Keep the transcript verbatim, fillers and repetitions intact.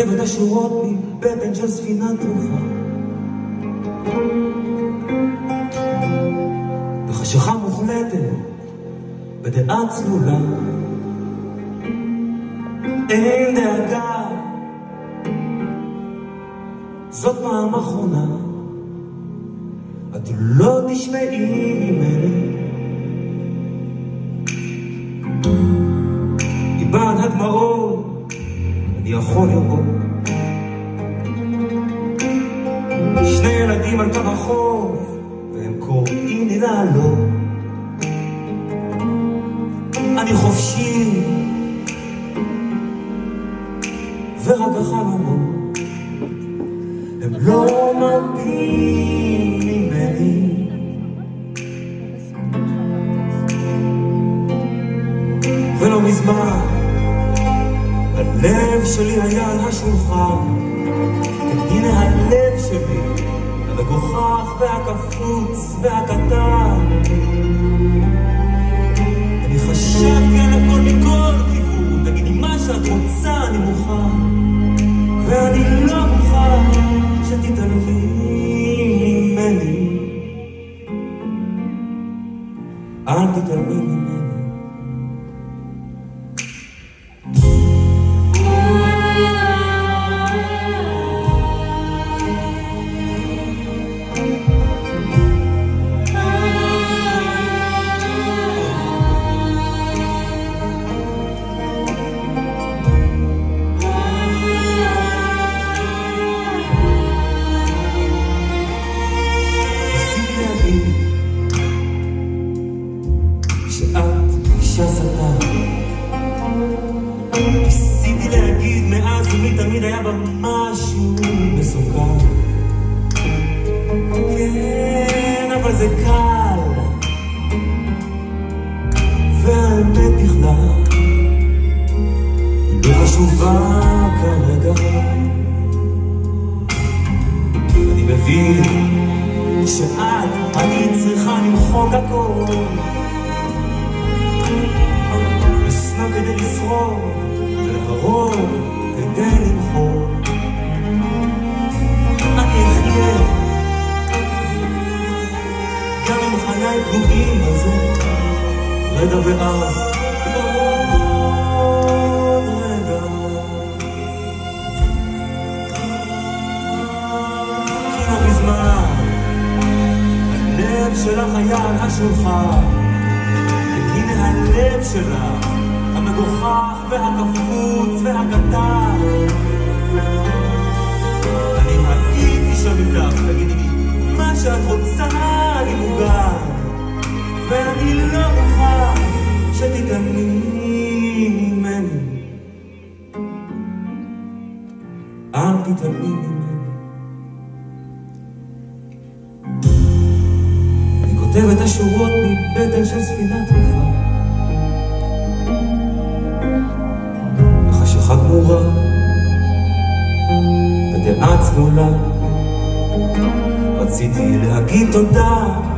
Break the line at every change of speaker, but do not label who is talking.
כותב את השורות מבטן של ספינה טרופה, בחשיכה מוחלטת, בדעה צלולה. אין דאגה, זאת פעם אחרונה, את לא תשמעי ממני. מבעד הדמעות אני יכול לראות שני ילדים על קו החוף, והם קוראים לי לעלות. אני חופשי ורק החלומות הם לא מרפים ממני. ולא מזמן הלב שלי היה על השולחן, הנה הלב שלי המגוחך והקפוץ והקטן. אני חשבתי על הכל מכל כיוון, תגידי מה שאת רוצה אני מוכן, ואני לא מוכן שתתעלמי ממני. אל תתעלמי ממני. ניסיתי להגיד מאז ומתמיד היה בה משהו מסוכן. כן, אבל זה קל, והאמת בכלל היא לא חשובה כרגע. אני מבין שאת, אני צריכה למחוק הכל, לשנוא כדי לשרוד, ולהרוג כדי למחוק. אני אחיה גם עם חיי פגועים בזה רגע ואז עוד רגע. כי לא מזמן הלב שלך היה על השולחן, והנה הלב שלך המגוחך והקפוץ והקטן. אני הייתי שם איתך, תגידי לי מה שאת רוצה אני מוגן, ואני לא מוכן שתתעלמי ממני. אל תתעלמי ממני. אני כותב את השורות מבטן של ספינה טרופה, בחשיכה גמורה, בדעה צלולה. רציתי להגיד תודה